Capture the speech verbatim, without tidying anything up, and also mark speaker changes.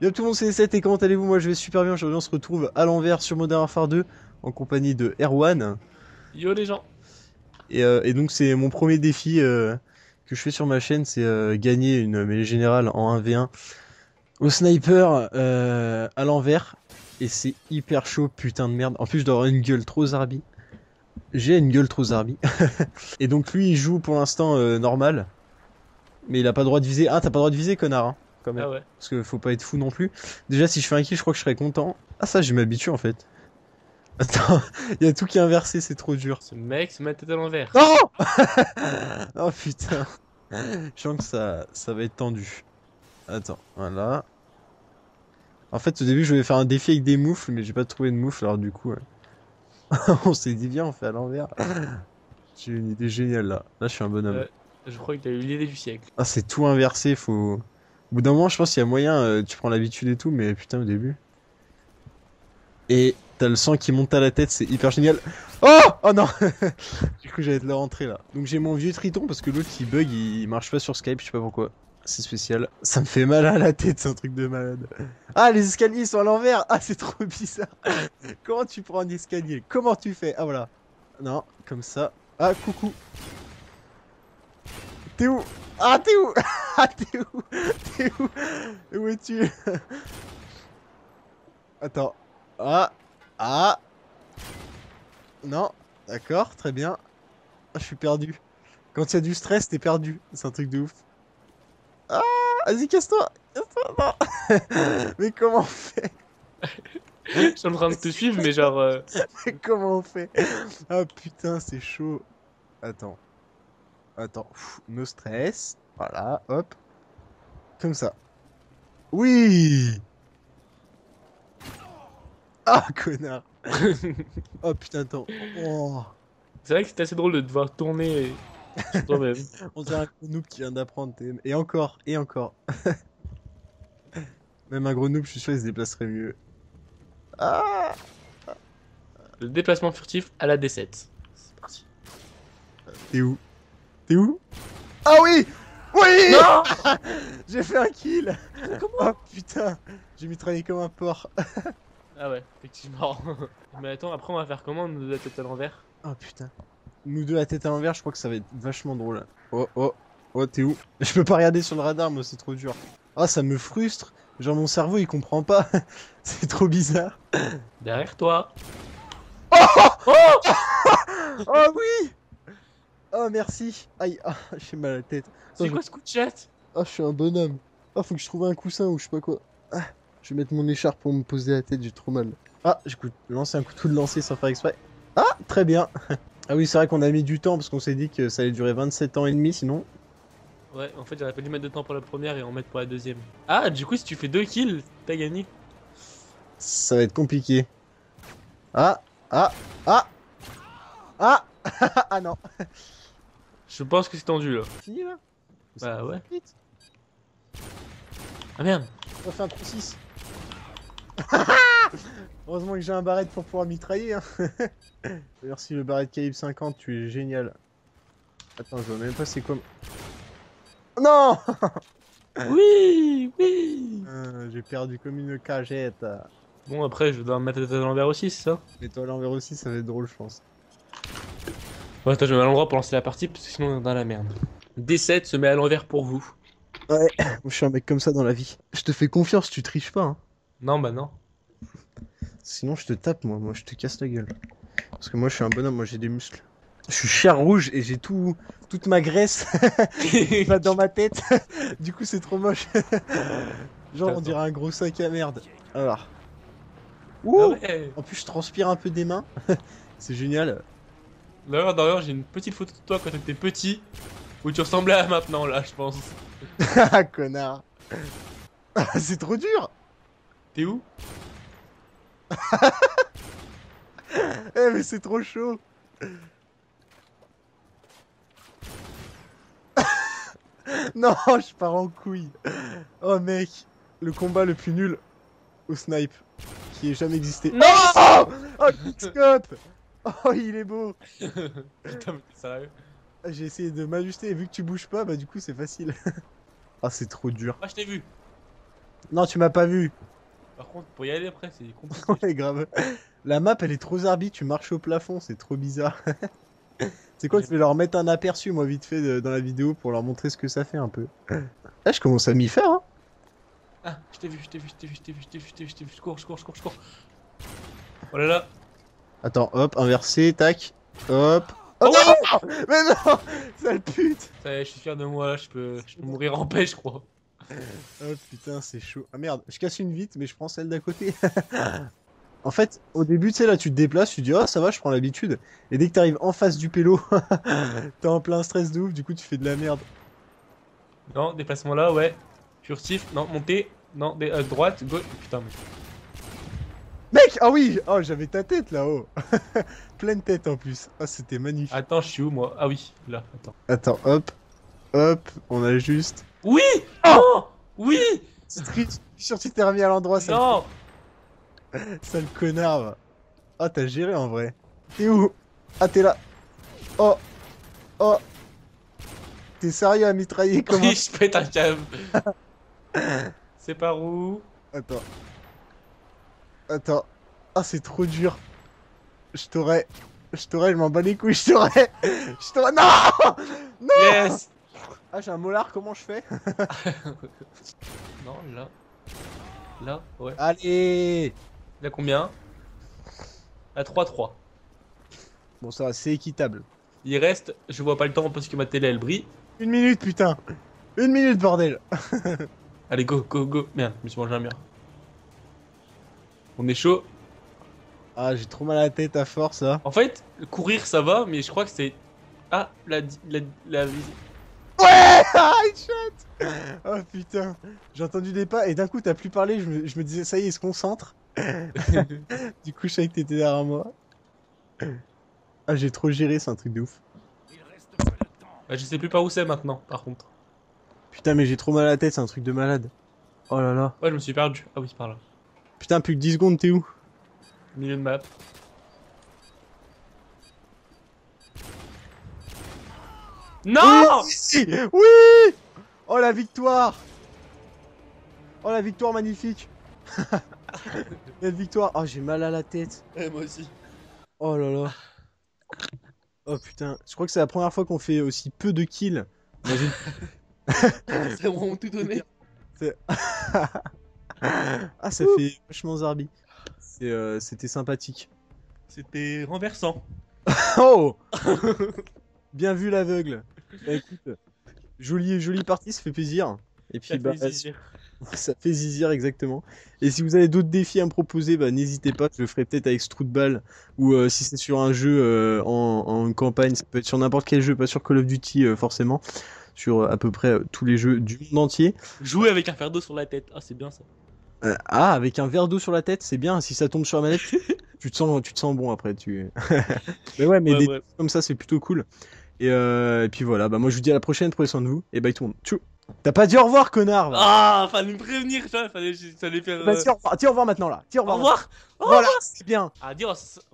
Speaker 1: Yo tout le monde, c'est sept et comment allez-vous? Moi je vais super bien, aujourd'hui on se retrouve à l'envers sur Modern Warfare deux en compagnie de Erwan.
Speaker 2: Yo les gens.
Speaker 1: Et, euh, et donc c'est mon premier défi euh, que je fais sur ma chaîne, c'est euh, gagner une mêlée générale en un v un au sniper euh, à l'envers. Et c'est hyper chaud, putain de merde. En plus je dois avoir une gueule trop zarbi. J'ai une gueule trop zarbi. Et donc lui il joue pour l'instant euh, normal. Mais il a pas le droit de viser. Ah t'as pas le droit de viser connard hein, quand même.
Speaker 2: Ah ouais.
Speaker 1: Parce que faut pas être fou non plus. Déjà si je fais un kill je crois que je serais content. Ah ça je m'habitue en fait. Attends, il y a tout qui est inversé, c'est trop dur.
Speaker 2: Ce mec se met la tête à l'envers.
Speaker 1: Non. Oh putain. Je sens que ça, ça va être tendu. Attends, voilà. En fait, au début, je voulais faire un défi avec des moufles, mais j'ai pas trouvé de moufles, alors du coup, ouais. On s'est dit, viens, on fait à l'envers. J'ai une idée géniale là. Là, je suis un bonhomme.
Speaker 2: Euh, je crois que t'as eu l'idée du siècle.
Speaker 1: Ah, c'est tout inversé, faut. Au bout d'un moment, je pense qu'il y a moyen, euh, tu prends l'habitude et tout, mais putain, au début. Et t'as le sang qui monte à la tête, c'est hyper génial. Oh! Oh non! Du coup, j'allais te le rentrer là. Donc j'ai mon vieux Triton parce que l'autre qui bug, il marche pas sur Skype, je sais pas pourquoi. C'est spécial. Ça me fait mal à la tête, c'est un truc de malade. Ah, les escaliers sont à l'envers! Ah, c'est trop bizarre! Comment tu prends un escalier? Comment tu fais? Ah, voilà. Non, comme ça. Ah, coucou! T'es où? Ah, t'es où? Ah, t'es où? T'es où? Où es-tu? Attends. Ah! Ah! Non, d'accord, très bien. Ah, je suis perdu. Quand il y a du stress, t'es perdu. C'est un truc de ouf. Ah, vas-y, casse-toi. Casse-toi, non. Mais comment on fait?
Speaker 2: Je suis en train de te suivre, mais genre. euh,
Speaker 1: Mais comment on fait? Ah putain, c'est chaud. Attends, attends. Pff, no stress. Voilà, hop. Comme ça. Oui. Ah, connard. Oh putain, attends. Oh.
Speaker 2: C'est vrai que c'était assez drôle de devoir tourner sur toi-même.
Speaker 1: On dirait un gros noob qui vient d'apprendre. t'es- Et encore, et encore. Même un gros noob, je suis sûr, il se déplacerait mieux. Ah.
Speaker 2: Le déplacement furtif à la D sept. C'est parti.
Speaker 1: T'es où? T'es où? Ah oui! Oui!
Speaker 2: Non.
Speaker 1: J'ai fait un kill!
Speaker 2: Comment?
Speaker 1: Oh putain! J'ai mitraillé comme un porc.
Speaker 2: Ah ouais, effectivement. Mais attends, après on va faire comment de la tête à l'envers?
Speaker 1: Oh putain. Nous deux la tête à l'envers, je crois que ça va être vachement drôle. Oh oh. Oh, t'es où? Je peux pas regarder sur le radar, moi, c'est trop dur. Ah, ça me frustre. Genre, mon cerveau, il comprend pas. C'est trop bizarre.
Speaker 2: Derrière toi.
Speaker 1: Oh!
Speaker 2: Oh!
Speaker 1: Oh oui! Oh, merci. Aïe, ah, j'ai mal à la tête. Attends,
Speaker 2: C'est
Speaker 1: je...
Speaker 2: quoi ce coup de chat?
Speaker 1: Ah, je suis un bonhomme. Ah, faut que je trouve un coussin ou je sais pas quoi. Ah, je vais mettre mon écharpe pour me poser la tête, j'ai trop mal. Ah, j'ai lancé un couteau de lancer sans faire exprès. Ah, très bien. Ah oui, c'est vrai qu'on a mis du temps parce qu'on s'est dit que ça allait durer vingt-sept ans et demi sinon.
Speaker 2: Ouais, en fait j'aurais pas dû mettre de temps pour la première et en mettre pour la deuxième. Ah, du coup si tu fais deux kills, t'as gagné.
Speaker 1: Ça va être compliqué. Ah, ah, ah, ah, ah non.
Speaker 2: Je pense que c'est tendu là.
Speaker 1: Fini là? Ça
Speaker 2: Bah
Speaker 1: va
Speaker 2: ouais.
Speaker 1: vite.
Speaker 2: Ah merde.
Speaker 1: On va faire un trou six. Heureusement que j'ai un barrette pour pouvoir mitrailler. Hein. D'ailleurs, si le barrette calibre cinquante, tu es génial. Attends, je vois même pas c'est quoi. Non!
Speaker 2: Oui, oui.
Speaker 1: Euh, j'ai perdu comme une cagette.
Speaker 2: Bon après je dois me mettre la tête à l'envers aussi, c'est ça?
Speaker 1: Mets-toi à l'envers aussi, ça va être drôle, je pense.
Speaker 2: Ouais, attends, je me mets à l'endroit pour lancer la partie parce que sinon on est dans la merde. D sept se met à l'envers pour vous.
Speaker 1: Ouais, moi je suis un mec comme ça dans la vie. Je te fais confiance, tu triches pas. Hein.
Speaker 2: Non, bah non.
Speaker 1: Sinon, je te tape, moi. Moi, je te casse la gueule. Parce que moi, je suis un bonhomme, moi, j'ai des muscles. Je suis chair rouge et j'ai tout, toute ma graisse qui va dans ma tête. Du coup, c'est trop moche. Genre, on
Speaker 2: Attends.
Speaker 1: dirait un gros sac à merde. Alors.
Speaker 2: Ah
Speaker 1: Ouh!
Speaker 2: ouais.
Speaker 1: En plus, je transpire un peu des mains. C'est génial.
Speaker 2: D'ailleurs, d'ailleurs, j'ai une petite photo de toi quand t'étais petit où tu ressemblais à maintenant là, je pense.
Speaker 1: Ah, connard. Ah, c'est trop dur.
Speaker 2: T'es où?
Speaker 1: Eh, mais c'est trop chaud. Non, je pars en couille. Oh, mec. Le combat le plus nul au snipe qui ait jamais existé.
Speaker 2: Non.
Speaker 1: Oh! Oh, quickscope! Oh, il est beau!
Speaker 2: Putain, mais t'es sérieux?
Speaker 1: J'ai essayé de m'ajuster et vu que tu bouges pas, bah du coup c'est facile. Ah, c'est trop dur.
Speaker 2: Ah, je t'ai vu.
Speaker 1: Non, tu m'as pas vu.
Speaker 2: Par contre, pour y aller après, c'est compliqué.
Speaker 1: Ouais, grave. La map, elle est trop zarbi, tu marches au plafond, c'est trop bizarre. C'est quoi, je vais leur mettre un aperçu, moi, vite fait, de- dans la vidéo pour leur montrer ce que ça fait un peu. Ah, je commence à m'y faire, hein.
Speaker 2: Ah, je t'ai vu, je t'ai vu, je t'ai vu, je t'ai vu, je t'ai vu, je t'ai vu, je t'ai vu, je cours, je cours, je cours, je cours. Oh là là.
Speaker 1: Attends, hop, inversé, tac, hop. Oh,
Speaker 2: Oh
Speaker 1: non. Mais non. Sale pute.
Speaker 2: Ça y est, je suis fier de moi, là, je peux, je peux mourir en paix, je crois.
Speaker 1: Oh putain, c'est chaud. Ah merde, je casse une vitre, mais je prends celle d'à côté. En fait, au début, tu sais, là, tu te déplaces, tu dis, oh, ça va, je prends l'habitude. Et dès que t'arrives en face du pélo, t'es en plein stress de ouf, du coup, tu fais de la merde.
Speaker 2: Non, déplacement là, ouais. Furtif, non, monter, non, dé- euh, droite, gauche. Putain, mais.
Speaker 1: Mec, ah oui, oh, j'avais ta tête là-haut. Pleine tête en plus. Oh, c'était magnifique.
Speaker 2: Attends, je suis où moi? Ah oui, là, attends.
Speaker 1: Attends, hop, hop, on a juste.
Speaker 2: Oui!
Speaker 1: Oh
Speaker 2: Non! Oui!
Speaker 1: Street, je suis sûr que tu t'es remis à l'endroit, sale,
Speaker 2: Non!
Speaker 1: sale connard. Va. Ah, t'as géré en vrai. T'es où? Ah, t'es là. Oh, oh. T'es sérieux à mitrailler comment?
Speaker 2: Oui, je pète un câble. C'est par où?
Speaker 1: Attends. Attends. Ah, c'est trop dur. Je t'aurais. Je t'aurais, je m'en bats les couilles, je t'aurais. Je t'aurais. Non! Non!
Speaker 2: Yes!
Speaker 1: Ah, j'ai un molar, comment je fais?
Speaker 2: Non, là. Là, ouais.
Speaker 1: Allez!
Speaker 2: Là, combien? À trois trois.
Speaker 1: Bon, ça va, c'est équitable.
Speaker 2: Il reste, je vois pas le temps parce que ma télé elle brille.
Speaker 1: Une minute, putain! Une minute, bordel!
Speaker 2: Allez, go, go, go. Merde, je me suis mangé un mur. On est chaud.
Speaker 1: Ah, j'ai trop mal à la tête à force, là.
Speaker 2: En fait, courir ça va, mais je crois que c'est. Ah, la. la, la...
Speaker 1: Ouais! Ah, headshot! Oh putain, j'ai entendu des pas et d'un coup t'as plus parlé, je me, je me disais ça y est, il se concentre. Du coup, je savais que t'étais derrière moi. Ah, j'ai trop géré, c'est un truc de ouf.
Speaker 2: Bah, je sais plus par où c'est maintenant, par contre.
Speaker 1: Putain, mais j'ai trop mal à la tête, c'est un truc de malade. Oh là là.
Speaker 2: Ouais, je me suis perdu. Ah oui, c'est par là.
Speaker 1: Putain, plus que dix secondes, t'es où?
Speaker 2: Milieu de map. Non!
Speaker 1: Oui! Oui! Oh la victoire! Oh la victoire magnifique! La victoire! Oh, j'ai mal à la tête.
Speaker 2: Eh, moi aussi.
Speaker 1: Oh là là. Oh putain, je crois que c'est la première fois qu'on fait aussi peu de kills. dans une-
Speaker 2: C'est vraiment tout donné.
Speaker 1: C'est- Ah, ça fait vachement zarbi. C'est, euh, C'était sympathique.
Speaker 2: C'était renversant.
Speaker 1: Oh! Bien vu l'aveugle. Bah, écoute, jolie, jolie partie, ça fait plaisir. Et puis,
Speaker 2: Ça
Speaker 1: bah,
Speaker 2: fait zizir.
Speaker 1: ça fait zizir exactement. Et si vous avez d'autres défis à me proposer, bah, n'hésitez pas, je le ferai peut-être avec Strootball. Ou euh, si c'est sur un jeu euh, en, en campagne, ça peut être sur n'importe quel jeu, pas sur Call of Duty euh, forcément. Sur euh, à peu près euh, tous les jeux du monde entier.
Speaker 2: Jouer avec un fer d'eau sur la tête. Ah, c'est bien ça.
Speaker 1: Euh, ah, avec un verre d'eau sur la tête, c'est bien. Si ça tombe sur la manette, tu te sens, tu te sens bon après. Tu... mais ouais, mais
Speaker 2: Ouais,
Speaker 1: des
Speaker 2: ouais.
Speaker 1: trucs comme ça, c'est plutôt cool. Et, euh, et puis voilà, bah moi je vous dis à la prochaine, prenez soin de vous. Et bye tout le monde. Tchou. T'as pas dit au revoir, connard. Va.
Speaker 2: Ah, fallait me prévenir, ça. Fallait, fallait faire.
Speaker 1: Bah,
Speaker 2: euh,
Speaker 1: dis au revoir, dis au revoir maintenant là. Dis au
Speaker 2: Au
Speaker 1: revoir.
Speaker 2: revoir.
Speaker 1: Voilà, c'est bien.
Speaker 2: Adios.